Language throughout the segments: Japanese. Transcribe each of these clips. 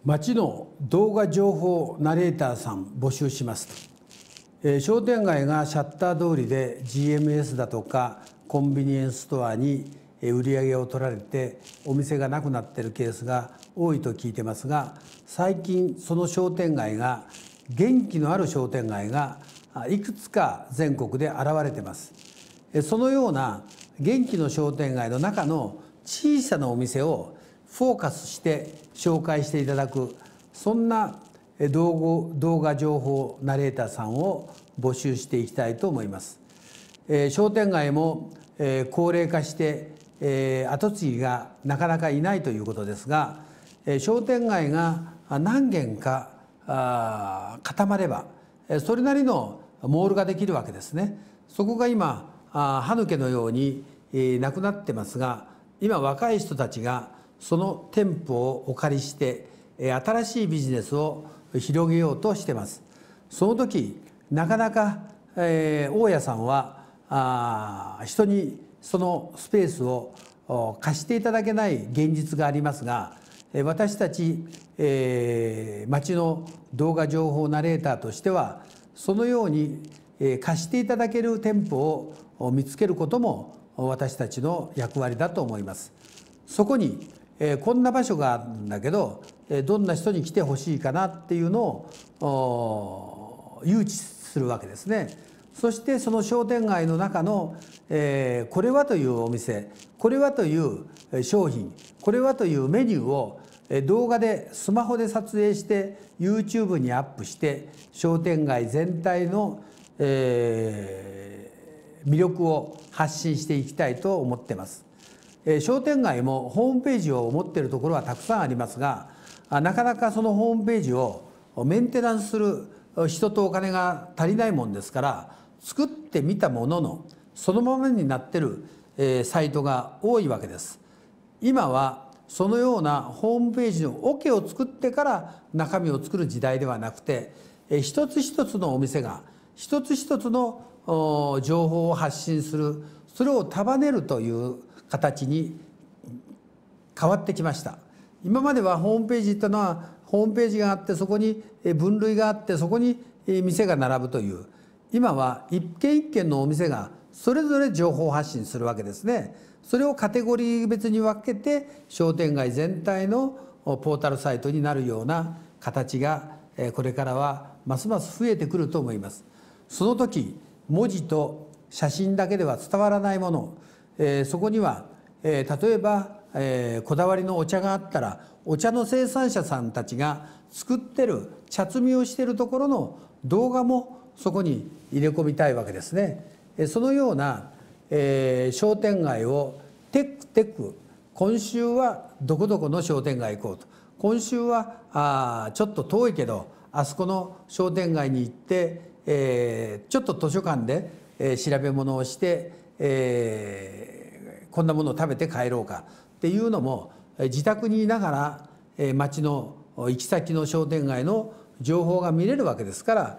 町の動画情報ナレーターさん募集しますと。商店街がシャッター通りで GMS だとかコンビニエンスストアに売り上げを取られてお店がなくなっているケースが多いと聞いてますが、最近その商店街が元気のある商店街がいくつか全国で現れてます。そのような元気の商店街の中の小さなお店をフォーカスして紹介していただく、そんな動画情報ナレーターさんを募集していきたいと思います。商店街も高齢化して後継ぎがなかなかいないということですが、商店街が何軒か固まればそれなりのモールができるわけですね。そこが今歯抜けのようになくなってますが、今若い人たちがその店舗をお借りして新しいビジネスを広げようとしてます。その時なかなか大家さんは人にそのスペースを貸していただけない現実がありますが、私たち町の動画情報ナレーターとしてはそのように貸していただける店舗を見つけることも私たちの役割だと思います。そこにこんな場所があるんだけどどんな人に来てほしいかなっていうのを誘致するわけですね。そしてその商店街の中のこれはというお店、これはという商品、これはというメニューを動画でスマホで撮影して YouTube にアップして商店街全体の魅力を発信していきたいと思ってます。商店街もホームページを持っているところはたくさんありますが、なかなかそのホームページをメンテナンスする人とお金が足りないもんですから、作ってみたもののそのままになっているサイトが多いわけです。今はそのようなホームページの桶を作ってから中身を作る時代ではなくて、一つ一つのお店が一つ一つの情報を発信する、それを束ねるという形に変わってきました。今まではホームページというのはホームページがあってそこに分類があってそこに店が並ぶという、今は一軒一軒のお店がそれぞれ情報発信するわけですね。それをカテゴリー別に分けて商店街全体のポータルサイトになるような形がこれからはますます増えてくると思います。その時文字と写真だけでは伝わらないもの、そこには例えばこだわりのお茶があったらお茶の生産者さんたちが作ってる茶摘みをしているところの動画もそこに入れ込みたいわけですね。そのような商店街をテック今週はどこどこの商店街行こうと、今週はちょっと遠いけどあそこの商店街に行ってちょっと図書館で調べ物をしてこんなものを食べて帰ろうかっていうのも自宅にいながら町の行き先の商店街の情報が見れるわけですから、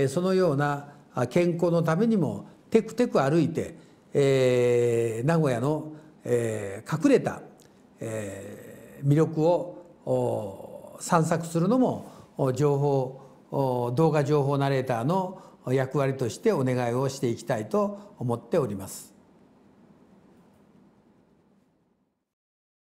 そのような健康のためにもテクテク歩いて名古屋の隠れた魅力を散策するのも動画情報ナレーターの役割としてお願いをしていきたいと思っております。